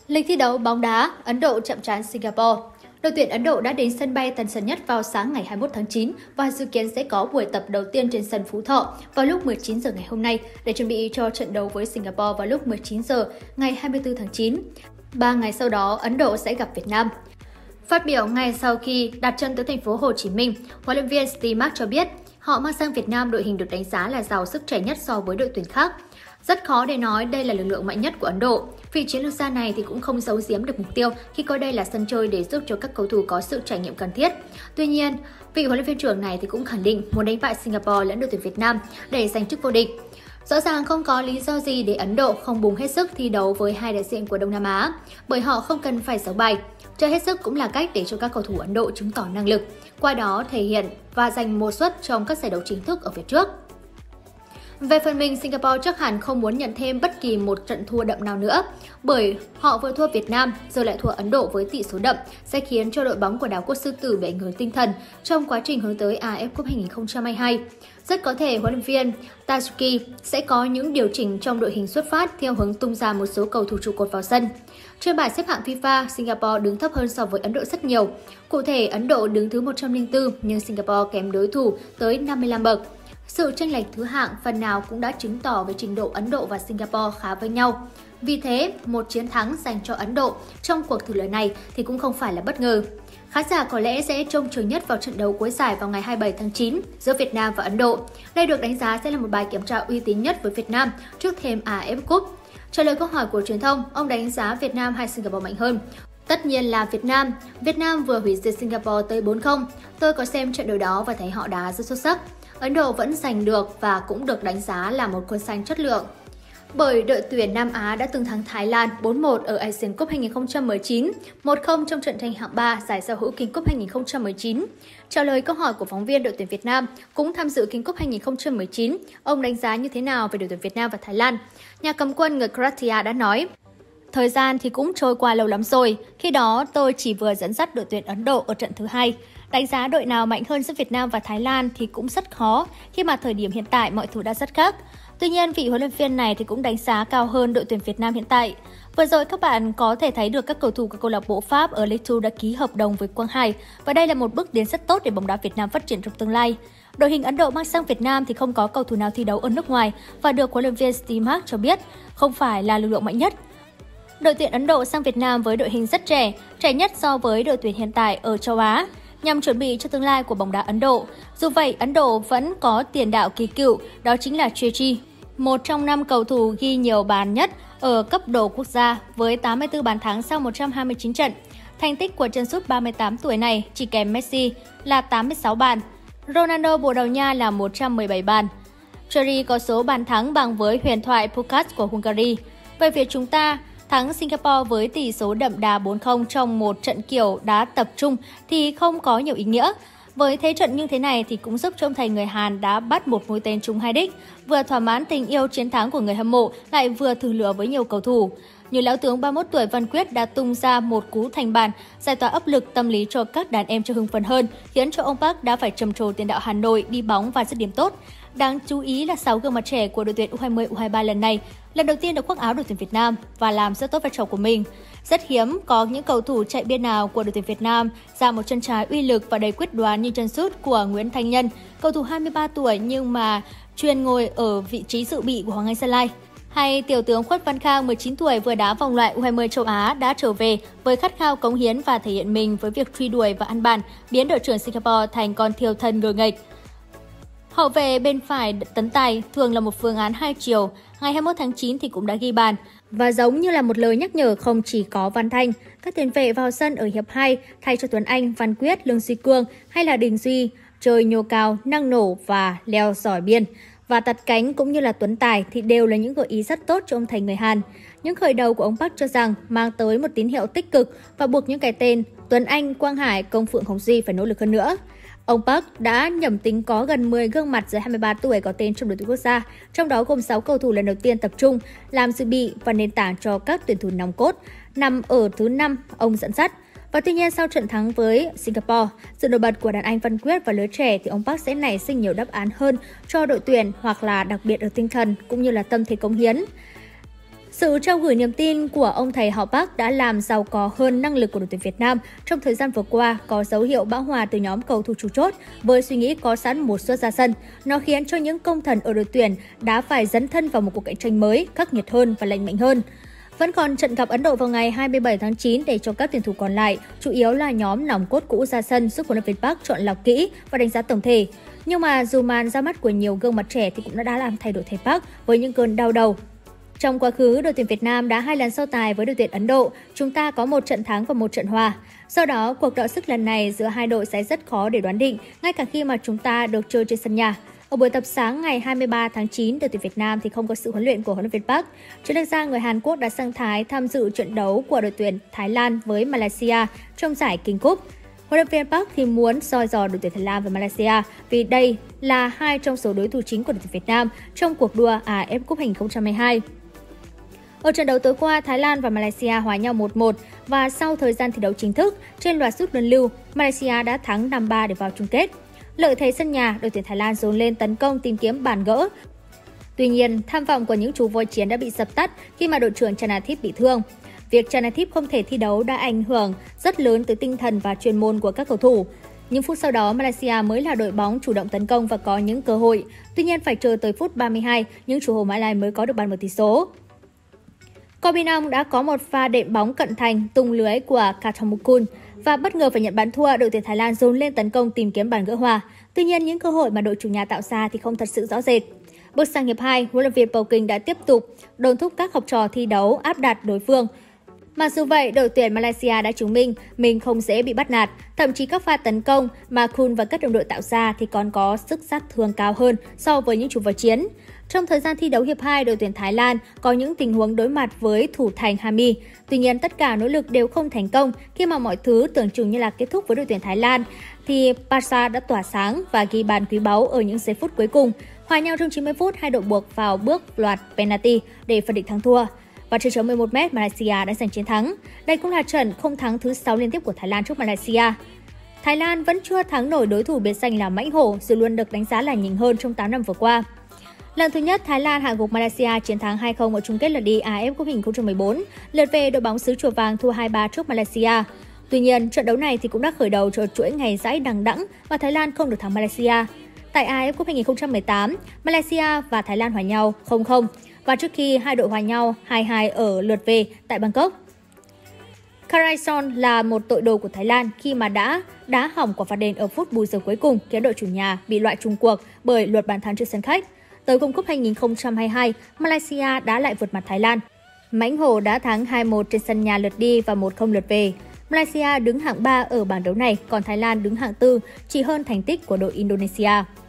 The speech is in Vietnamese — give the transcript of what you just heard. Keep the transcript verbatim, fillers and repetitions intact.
Lịch thi đấu bóng đá, Ấn Độ chạm trán Singapore. Đội tuyển Ấn Độ đã đến sân bay Tân Sơn Nhất vào sáng ngày hai mươi mốt tháng chín và dự kiến sẽ có buổi tập đầu tiên trên sân Phú Thọ vào lúc mười chín giờ ngày hôm nay để chuẩn bị cho trận đấu với Singapore vào lúc mười chín giờ ngày hai mươi tư tháng chín. Ba ngày sau đó, Ấn Độ sẽ gặp Việt Nam. Phát biểu ngay sau khi đặt chân tới thành phố Hồ Chí Minh, huấn luyện viên Steve Mark cho biết họ mang sang Việt Nam đội hình được đánh giá là giàu sức trẻ nhất so với đội tuyển khác. Rất khó để nói đây là lực lượng mạnh nhất của Ấn Độ. Vị chiến lược gia này thì cũng không giấu giếm được mục tiêu khi coi đây là sân chơi để giúp cho các cầu thủ có sự trải nghiệm cần thiết. Tuy nhiên, vị huấn luyện viên trưởng này thì cũng khẳng định muốn đánh bại Singapore lẫn đội tuyển Việt Nam để giành chức vô địch. Rõ ràng không có lý do gì để Ấn Độ không bùng hết sức thi đấu với hai đại diện của Đông Nam Á, bởi họ không cần phải giấu bài. Chơi hết sức cũng là cách để cho các cầu thủ Ấn Độ chứng tỏ năng lực, qua đó thể hiện và giành một suất trong các giải đấu chính thức ở phía trước. Về phần mình, Singapore chắc hẳn không muốn nhận thêm bất kỳ một trận thua đậm nào nữa, bởi họ vừa thua Việt Nam rồi lại thua Ấn Độ với tỷ số đậm sẽ khiến cho đội bóng của đảo quốc Sư Tử bị ảnh hưởng tinh thần trong quá trình hướng tới a ép Cup hai không hai hai. Rất có thể huấn luyện viên Tatsuki sẽ có những điều chỉnh trong đội hình xuất phát theo hướng tung ra một số cầu thủ trụ cột vào sân. Trên bảng xếp hạng FIFA, Singapore đứng thấp hơn so với Ấn Độ rất nhiều. Cụ thể, Ấn Độ đứng thứ một trăm lẻ bốn nhưng Singapore kém đối thủ tới năm mươi lăm bậc. Sự chênh lệch thứ hạng phần nào cũng đã chứng tỏ về trình độ Ấn Độ và Singapore khá với nhau. Vì thế, một chiến thắng dành cho Ấn Độ trong cuộc thử lần này thì cũng không phải là bất ngờ. Khán giả có lẽ sẽ trông chờ nhất vào trận đấu cuối giải vào ngày hai mươi bảy tháng chín giữa Việt Nam và Ấn Độ. Đây được đánh giá sẽ là một bài kiểm tra uy tín nhất với Việt Nam trước thềm a ép Cup. Trả lời câu hỏi của truyền thông, ông đánh giá Việt Nam hay Singapore mạnh hơn? Tất nhiên là Việt Nam. Việt Nam vừa hủy diệt Singapore tới bốn không. Tôi có xem trận đấu đó và thấy họ đá rất xuất sắc. Ấn Độ vẫn giành được và cũng được đánh giá là một quân xanh chất lượng. Bởi đội tuyển Nam Á đã từng thắng Thái Lan bốn một ở Asian Cup hai không một chín, một không trong trận tranh hạng ba giải Giao hữu King Cup hai không một chín. Trả lời câu hỏi của phóng viên đội tuyển Việt Nam cũng tham dự King Cup hai không một chín, ông đánh giá như thế nào về đội tuyển Việt Nam và Thái Lan? Nhà cầm quân người Croatia đã nói: Thời gian thì cũng trôi qua lâu lắm rồi, khi đó tôi chỉ vừa dẫn dắt đội tuyển Ấn Độ ở trận thứ hai. Đánh giá đội nào mạnh hơn giữa Việt Nam và Thái Lan thì cũng rất khó khi mà thời điểm hiện tại mọi thứ đã rất khác. Tuy nhiên, vị huấn luyện viên này thì cũng đánh giá cao hơn đội tuyển Việt Nam hiện tại. Vừa rồi các bạn có thể thấy được các cầu thủ của câu lạc bộ Pháp ở Ligue hai đã ký hợp đồng với Quang Hải và đây là một bước tiến rất tốt để bóng đá Việt Nam phát triển trong tương lai. Đội hình Ấn Độ mang sang Việt Nam thì không có cầu thủ nào thi đấu ở nước ngoài và được huấn luyện viên Steve Mark cho biết không phải là lực lượng mạnh nhất. Đội tuyển Ấn Độ sang Việt Nam với đội hình rất trẻ, trẻ nhất so với đội tuyển hiện tại ở châu Á, nhằm chuẩn bị cho tương lai của bóng đá Ấn Độ. Dù vậy, Ấn Độ vẫn có tiền đạo kỳ cựu, đó chính là Chechi, một trong năm cầu thủ ghi nhiều bàn nhất ở cấp độ quốc gia với tám mươi tư bàn thắng sau một trăm hai mươi chín trận. Thành tích của chân sút ba mươi tám tuổi này chỉ kém Messi là tám mươi sáu bàn, Ronaldo Bồ Đào Nha là một trăm mười bảy bàn. Chechi có số bàn thắng bằng với huyền thoại Puskás của Hungary. Về phía chúng ta, thắng Singapore với tỷ số đậm đà bốn không trong một trận kiểu đá tập trung thì không có nhiều ý nghĩa. Với thế trận như thế này thì cũng giúp trông thầy người Hàn đã bắt một mũi tên trúng hai đích, vừa thỏa mãn tình yêu chiến thắng của người hâm mộ lại vừa thử lửa với nhiều cầu thủ. Như lão tướng ba mươi mốt tuổi Văn Quyết đã tung ra một cú thành bàn, giải tỏa áp lực tâm lý cho các đàn em cho hưng phấn hơn, khiến cho ông Park đã phải trầm trồ tiền đạo Hà Nội đi bóng và dứt điểm tốt. Đáng chú ý là sáu gương mặt trẻ của đội tuyển u hai mươi, u hai mươi ba lần này lần đầu tiên được khoác áo đội tuyển Việt Nam và làm rất tốt vai trò của mình. Rất hiếm có những cầu thủ chạy biên nào của đội tuyển Việt Nam ra một chân trái uy lực và đầy quyết đoán như chân sút của Nguyễn Thanh Nhân, cầu thủ hai mươi ba tuổi nhưng mà chuyên ngồi ở vị trí dự bị của Hoàng Anh Gia Lai. Hay tiểu tướng Khuất Văn Khang, mười chín tuổi vừa đá vòng loại u hai mươi châu Á đã trở về với khát khao cống hiến và thể hiện mình với việc truy đuổi và ăn bàn, biến đội trưởng Singapore thành con thiêu thân ngờ nghệch. Hậu vệ bên phải Tấn Tài thường là một phương án hai chiều, ngày hai mươi mốt tháng chín thì cũng đã ghi bàn. Và giống như là một lời nhắc nhở không chỉ có Văn Thanh, các tiền vệ vào sân ở hiệp hai thay cho Tuấn Anh, Văn Quyết, Lương Duy Cương hay là Đình Duy, chơi nhô cao, năng nổ và leo giỏi biên. Và Tạt Cánh cũng như là Tuấn Tài thì đều là những gợi ý rất tốt cho ông thầy người Hàn. Những khởi đầu của ông Park cho rằng mang tới một tín hiệu tích cực và buộc những cái tên Tuấn Anh, Quang Hải, Công Phượng, Hồng Duy phải nỗ lực hơn nữa. Ông Park đã nhẩm tính có gần mười gương mặt dưới hai mươi ba tuổi có tên trong đội tuyển quốc gia, trong đó gồm sáu cầu thủ lần đầu tiên tập trung, làm dự bị và nền tảng cho các tuyển thủ nòng cốt, nằm ở thứ năm ông dẫn dắt. Và tuy nhiên sau trận thắng với Singapore, sự nổi bật của đàn anh Văn Quyết và lứa trẻ thì ông Park sẽ nảy sinh nhiều đáp án hơn cho đội tuyển hoặc là đặc biệt ở tinh thần cũng như là tâm thế cống hiến. Sự trao gửi niềm tin của ông thầy họ Park đã làm giàu có hơn năng lực của đội tuyển Việt Nam trong thời gian vừa qua có dấu hiệu bão hòa từ nhóm cầu thủ chủ chốt với suy nghĩ có sẵn một suất ra sân. Nó khiến cho những công thần ở đội tuyển đã phải dấn thân vào một cuộc cạnh tranh mới, khắc nghiệt hơn và lành mạnh hơn. Vẫn còn trận gặp Ấn Độ vào ngày hai mươi bảy tháng chín để cho các tuyển thủ còn lại, chủ yếu là nhóm nòng cốt cũ ra sân giúp huấn luyện viên Park chọn lọc kỹ và đánh giá tổng thể. Nhưng mà dù màn ra mắt của nhiều gương mặt trẻ thì cũng đã làm thay đổi thầy Park với những cơn đau đầu. Trong quá khứ, đội tuyển Việt Nam đã hai lần so tài với đội tuyển Ấn Độ, chúng ta có một trận thắng và một trận hòa. Do đó, cuộc đọ sức lần này giữa hai đội sẽ rất khó để đoán định, ngay cả khi mà chúng ta được chơi trên sân nhà. Ở buổi tập sáng ngày hai mươi ba tháng chín, đội tuyển Việt Nam thì không có sự huấn luyện của huấn luyện viên Park. Chuyên gia gia người Hàn Quốc đã sang Thái tham dự trận đấu của đội tuyển Thái Lan với Malaysia trong giải King Cup. Huấn luyện viên Park thì muốn soi dò đội tuyển Thái Lan và Malaysia vì đây là hai trong số đối thủ chính của đội tuyển Việt Nam trong cuộc đua a ép Cup hai nghìn không trăm hai mươi hai. Ở trận đấu tối qua, Thái Lan và Malaysia hòa nhau một một và sau thời gian thi đấu chính thức, trên loạt sút luân lưu, Malaysia đã thắng năm ba để vào chung kết. Lợi thế sân nhà, đội tuyển Thái Lan dồn lên tấn công tìm kiếm bàn gỡ. Tuy nhiên, tham vọng của những chú voi chiến đã bị dập tắt khi mà đội trưởng Chanathip bị thương. Việc Chanathip không thể thi đấu đã ảnh hưởng rất lớn tới tinh thần và chuyên môn của các cầu thủ. Nhưng phút sau đó, Malaysia mới là đội bóng chủ động tấn công và có những cơ hội. Tuy nhiên, phải chờ tới phút ba mươi hai, những chủ hồ Mã Lai mới có được bàn mở tỷ số. Kobinong đã có một pha đệm bóng cận thành tung lưới của Katamukun và bất ngờ phải nhận bàn thua, đội tuyển Thái Lan dồn lên tấn công tìm kiếm bàn gỡ hòa. Tuy nhiên, những cơ hội mà đội chủ nhà tạo ra thì không thật sự rõ rệt. Bước sang hiệp hai, huấn luyện viên Paul King đã tiếp tục đôn thúc các học trò thi đấu áp đặt đối phương. Mặc dù vậy, đội tuyển Malaysia đã chứng minh mình không dễ bị bắt nạt, thậm chí các pha tấn công mà Kun và các đồng đội tạo ra thì còn có sức sát thương cao hơn so với những chủ vật chiến. Trong thời gian thi đấu hiệp hai, đội tuyển Thái Lan có những tình huống đối mặt với thủ thành Hami. Tuy nhiên, tất cả nỗ lực đều không thành công khi mà mọi thứ tưởng chừng như là kết thúc với đội tuyển Thái Lan thì Parsa đã tỏa sáng và ghi bàn quý báu ở những giây phút cuối cùng. Hòa nhau trong chín mươi phút, hai đội buộc vào bước loạt penalty để phân định thắng thua. Và trên chấm mười một mét, Malaysia đã giành chiến thắng. Đây cũng là trận không thắng thứ sáu liên tiếp của Thái Lan trước Malaysia. Thái Lan vẫn chưa thắng nổi đối thủ biệt danh là Mãnh Hổ, dù luôn được đánh giá là nhỉnh hơn trong tám năm vừa qua. Lần thứ nhất, Thái Lan hạ gục Malaysia chiến thắng hai không ở chung kết lượt đi a ép Cup hai nghìn không trăm mười bốn. Lượt về, đội bóng xứ Chùa Vàng thua hai ba trước Malaysia. Tuy nhiên, trận đấu này thì cũng đã khởi đầu cho chuỗi ngày dãi đằng đẵng và Thái Lan không được thắng Malaysia. Tại a ép Cup hai nghìn không trăm mười tám, Malaysia và Thái Lan hòa nhau không không. Và trước khi hai đội hòa nhau hai hai ở lượt về tại Bangkok. Karaison là một tội đồ của Thái Lan khi mà đã đá hỏng quả phạt đền ở phút bù giờ cuối cùng khiến đội chủ nhà bị loại chung cuộc bởi luật bàn thắng trên sân khách. Tới World Cup hai nghìn không trăm hai mươi hai, Malaysia đã lại vượt mặt Thái Lan. Mãnh Hổ đã thắng hai một trên sân nhà lượt đi và một không lượt về. Malaysia đứng hạng ba ở bảng đấu này, còn Thái Lan đứng hạng tư, chỉ hơn thành tích của đội Indonesia.